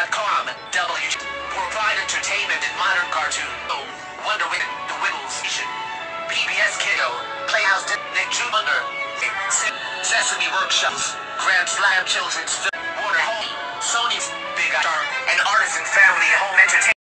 Viacom, W. Provide entertainment in modern cartoon. Wonder Woman, The Wiggles Station. PBS Kiddo, Playhouse, Nick Jr. Sesame Workshops, Grand Slam Children's Film, Warner Home, Sony's Big Star, and Artisan Family Home Entertainment.